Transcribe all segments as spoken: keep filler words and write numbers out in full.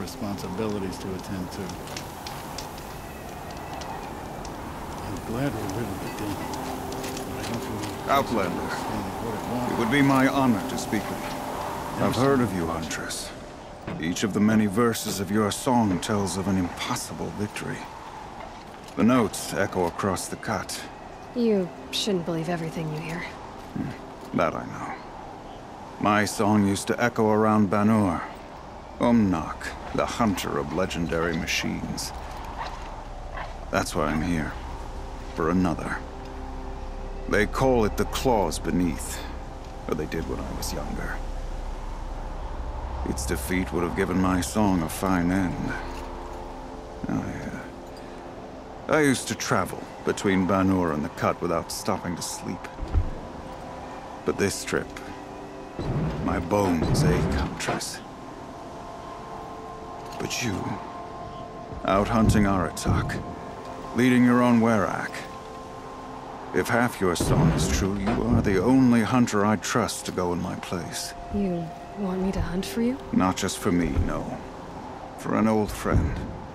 responsibilities to attend to. I'm glad we're rid of the den. But I don't really Outlander, understand what it wants. it would be my honor to speak with you. I've heard of you, Huntress. Each of the many verses of your song tells of an impossible victory. The notes echo across the cut. You shouldn't believe everything you hear. Hmm, that I know. My song used to echo around Banur. Umnak, the hunter of legendary machines. That's why I'm here. For another. They call it the Claws Beneath. Or they did when I was younger. Its defeat would have given my song a fine end. Oh, yeah. I used to travel between Banur and the Cut without stopping to sleep. But this trip, my bones ache, Huntress. But you, out hunting Aratak, leading your own Werak. If half your song is true, you are the only hunter I'd trust to go in my place. You want me to hunt for you? Not just for me, no. For an old friend.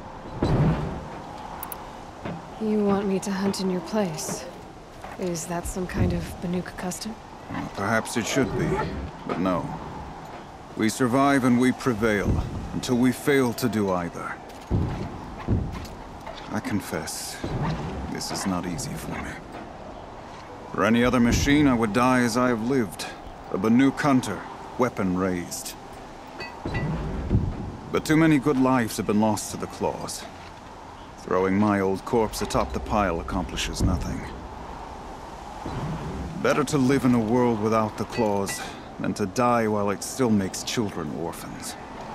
You want me to hunt in your place? Is that some kind of Banuk custom? Well, perhaps it should be, but no. We survive and we prevail, until we fail to do either. I confess, this is not easy for me. For any other machine, I would die as I have lived. A Banuk hunter, weapon raised. But too many good lives have been lost to the Claws. Throwing my old corpse atop the pile accomplishes nothing. Better to live in a world without the Claws than to die while it still makes children orphans.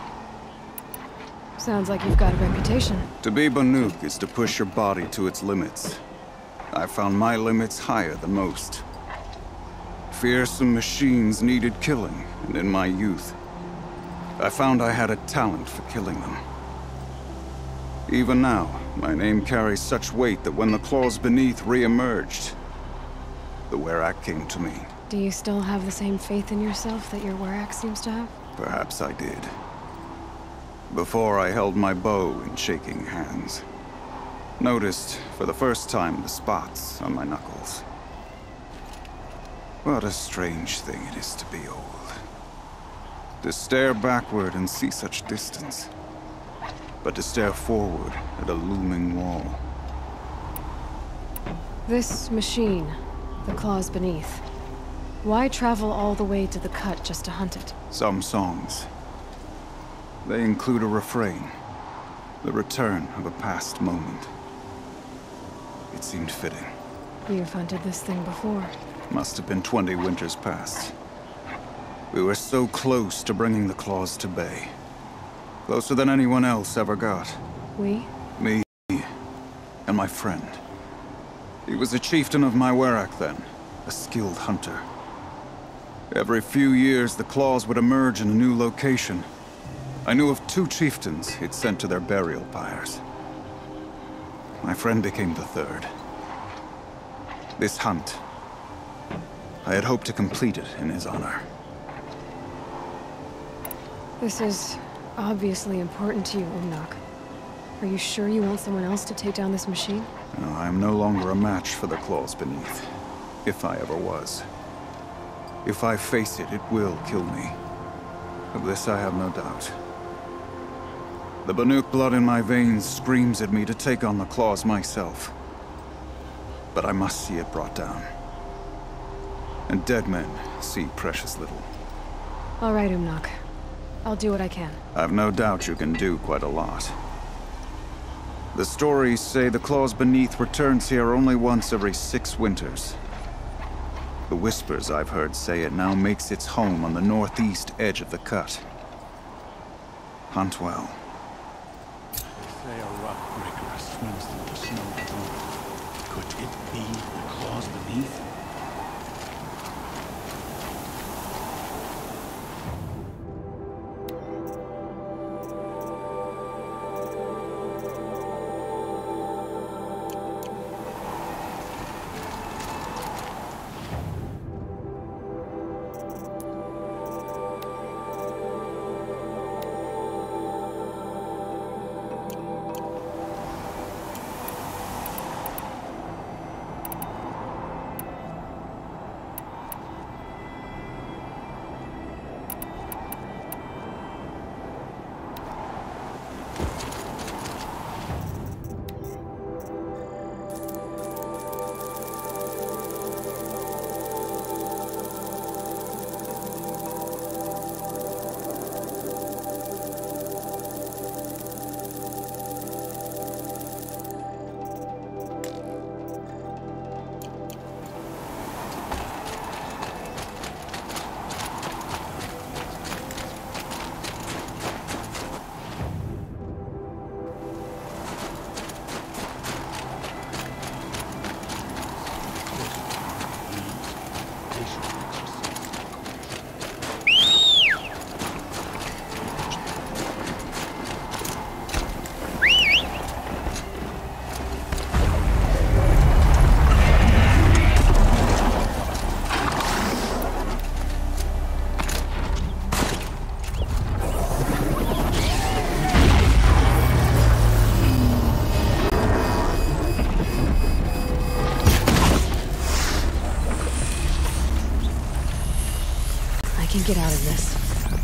Sounds like you've got a reputation. To be Banuk is to push your body to its limits. I found my limits higher than most. Fearsome machines needed killing, and in my youth, I found I had a talent for killing them. Even now, my name carries such weight that when the Claws Beneath re-emerged, the Werak came to me. Do you still have the same faith in yourself that your Werak seems to have? Perhaps I did. Before I held my bow in shaking hands. Noticed, for the first time, the spots on my knuckles. What a strange thing it is to be old. To stare backward and see such distance. But to stare forward at a looming wall. This machine, the Claws Beneath. Why travel all the way to the Cut just to hunt it? Some songs. They include a refrain. The return of a past moment. It seemed fitting. You've hunted this thing before. Must have been twenty winters past. We were so close to bringing the Claws to bay. Closer than anyone else ever got. We? Me and my friend. He was a chieftain of my Werak then, a skilled hunter. Every few years, the Claws would emerge in a new location. I knew of two chieftains he'd sent to their burial pyres. My friend became the third. This hunt, I had hoped to complete it in his honor. This is obviously important to you, Umnak. Are you sure you want someone else to take down this machine? No, I am no longer a match for the Claws Beneath. If I ever was. If I face it, it will kill me. Of this I have no doubt. The Banuk blood in my veins screams at me to take on the Claws myself. But I must see it brought down. And dead men see precious little. All right, Umnak. I'll do what I can. I've no doubt you can do quite a lot. The stories say the Claws Beneath returns here only once every six winters. The whispers I've heard say it now makes its home on the northeast edge of the Cut. Hunt well. They say a rock breaker swims through the snow below. Could it be the Claws Beneath? can get out of this.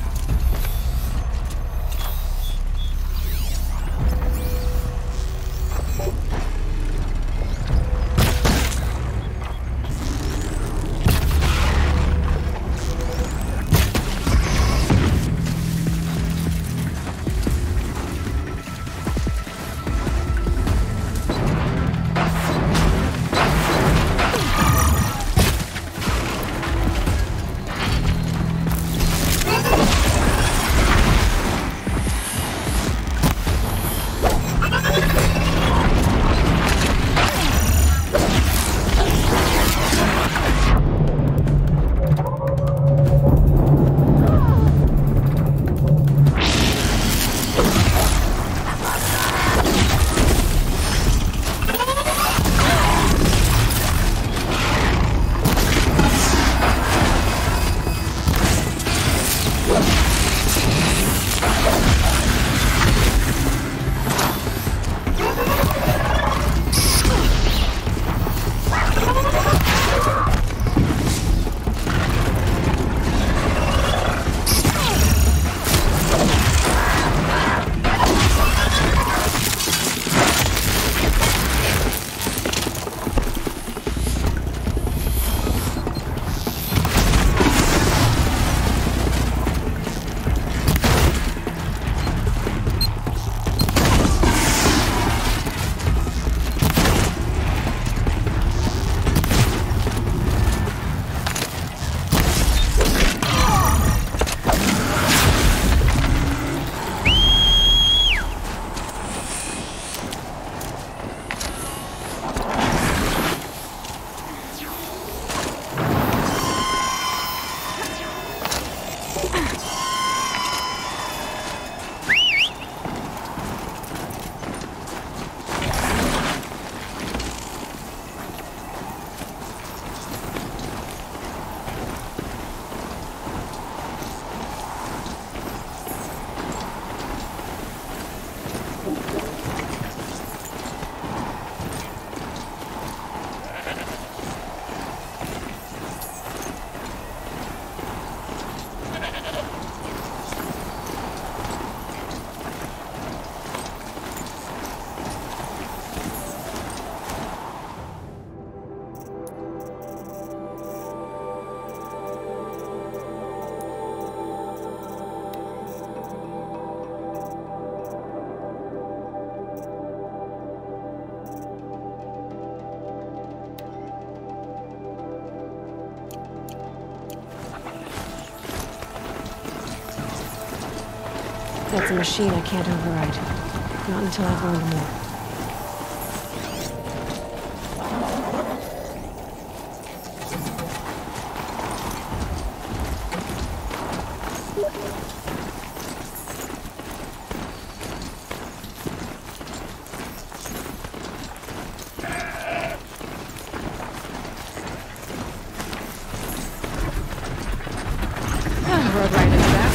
That's a machine I can't override. Not until I've learned more. Rode right into that.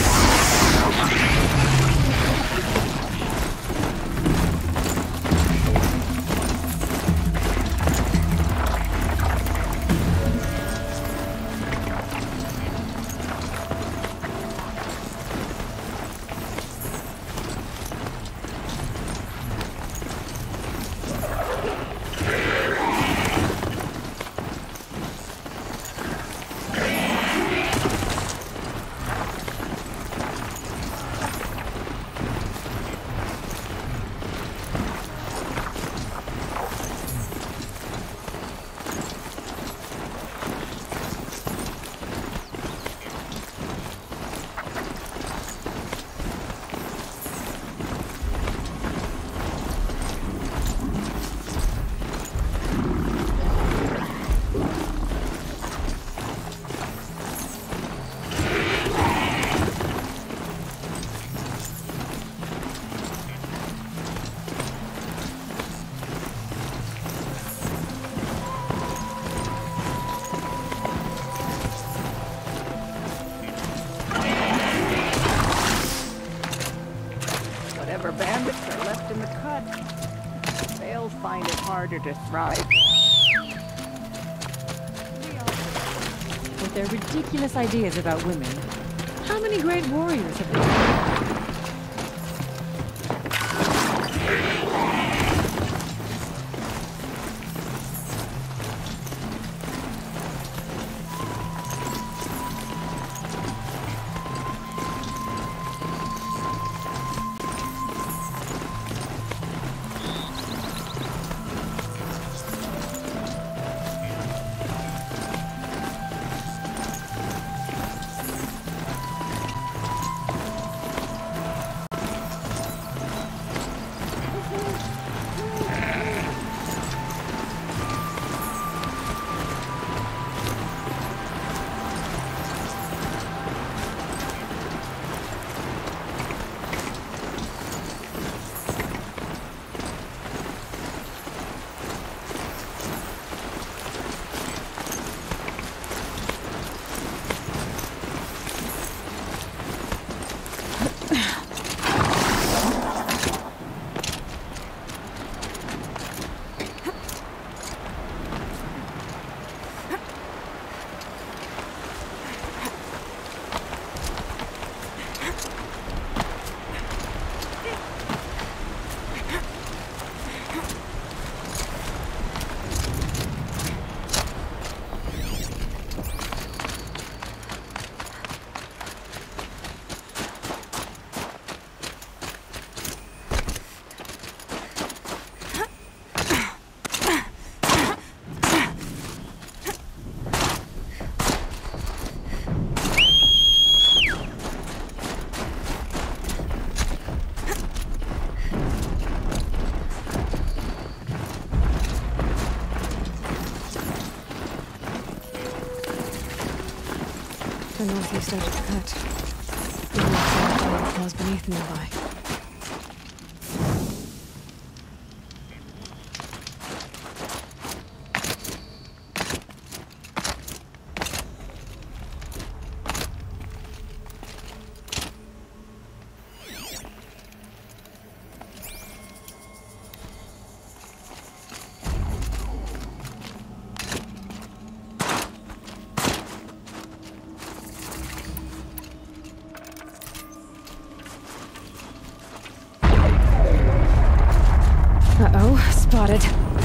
Whatever bandits are left in the cut, they'll find it harder to thrive. With their ridiculous ideas about women, How many great warriors have there been? The northeast edge of the cut. The rocks claws beneath nearby. Uh-oh, spotted.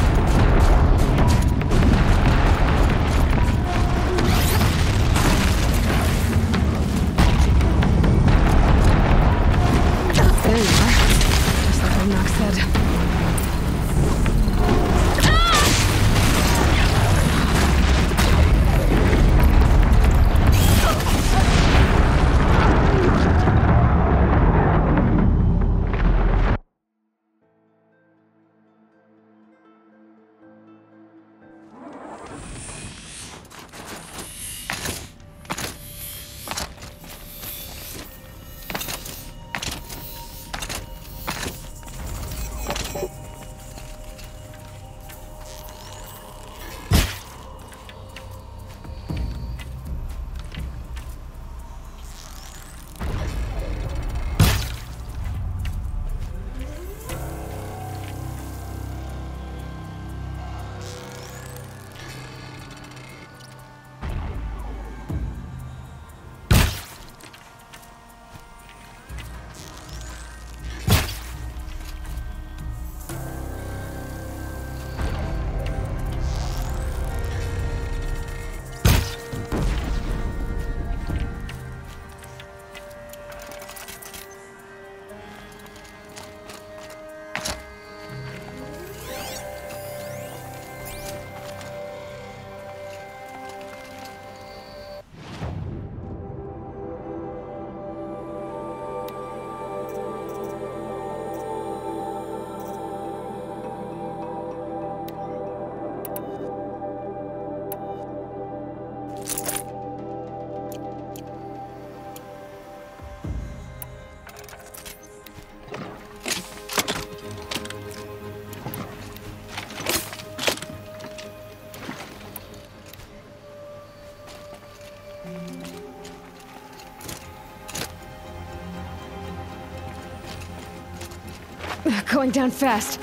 There you are. Just like Omnock said. Going down fast.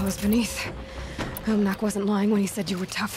goes beneath. Umnak wasn't lying when he said you were tough.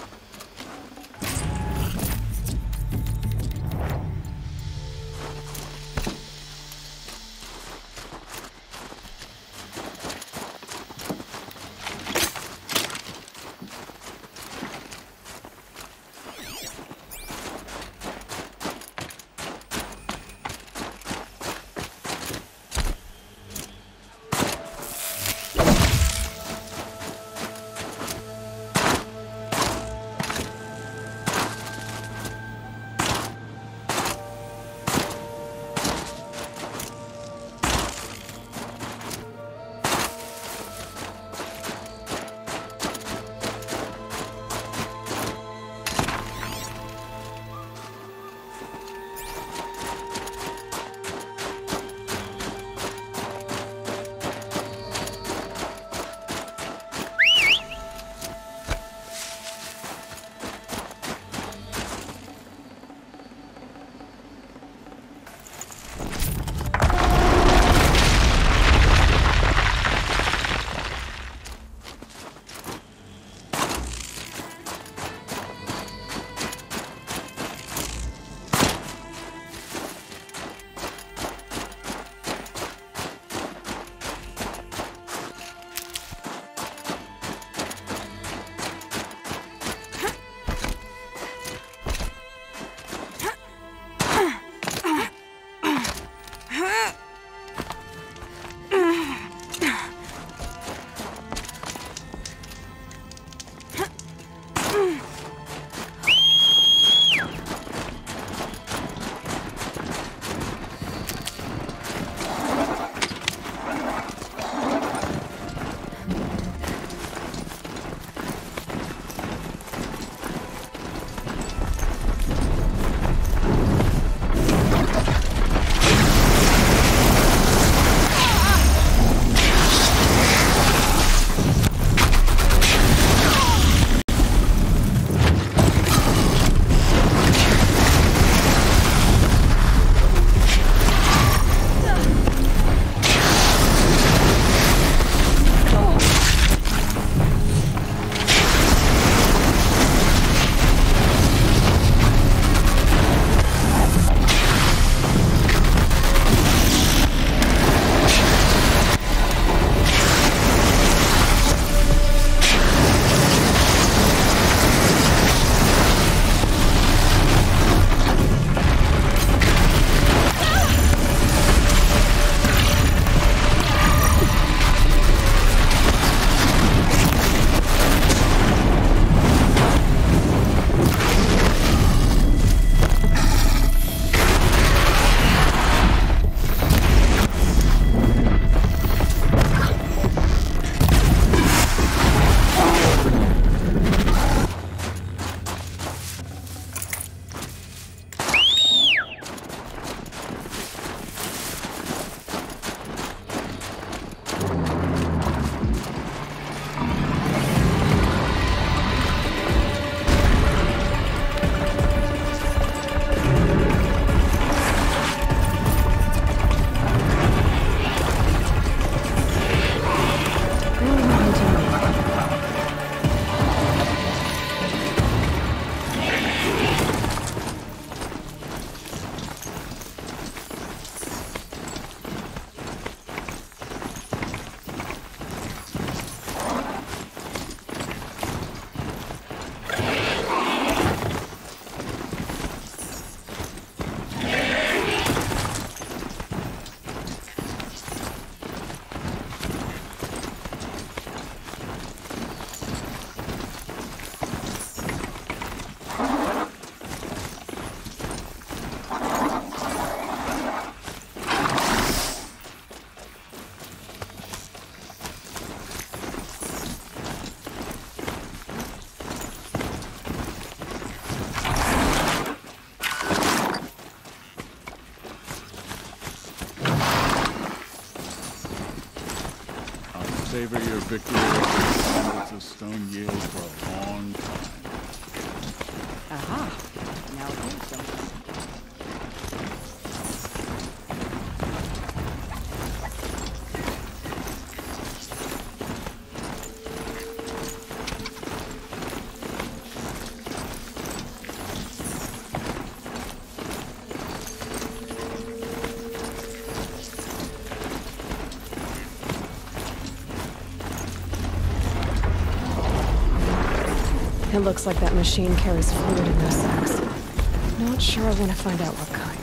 savor your victory over the bandits of Stone Yield for a long time. Aha! Now here's something. It looks like that machine carries fluid in those sacks. Not sure I want to find out what kind.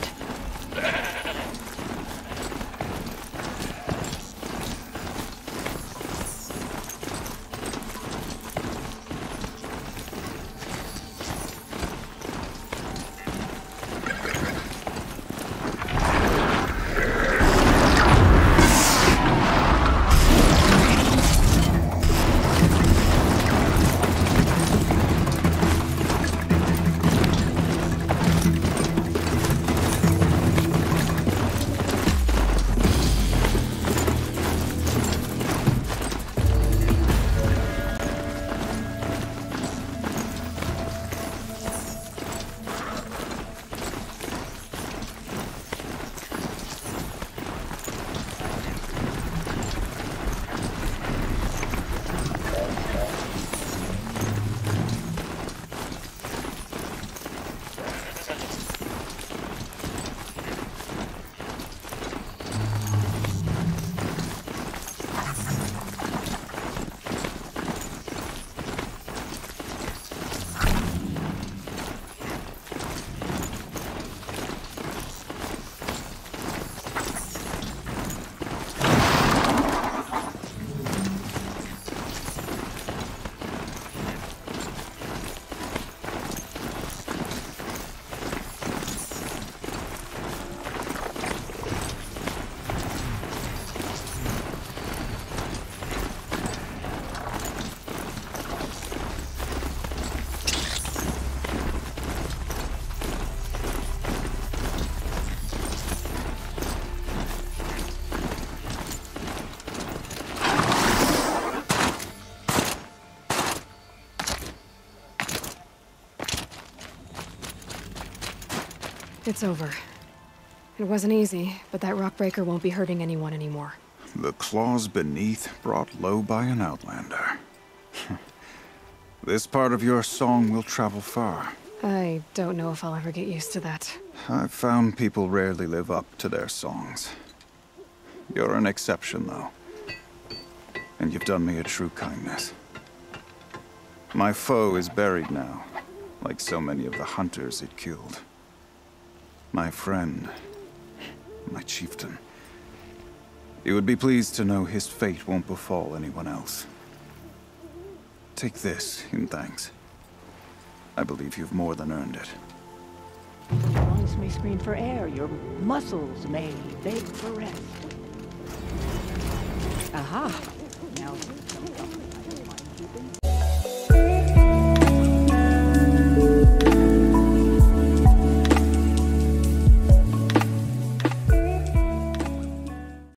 It's over. It wasn't easy, but that rock breaker won't be hurting anyone anymore. The claws beneath brought low by an outlander. This part of your song will travel far. I don't know if I'll ever get used to that. I've found people rarely live up to their songs. You're an exception, though. And you've done me a true kindness. My foe is buried now, like so many of the hunters it killed. My friend, my chieftain. You would be pleased to know his fate won't befall anyone else. Take this in thanks. I believe you've more than earned it. Your lungs may scream for air, your muscles may beg for rest. Aha!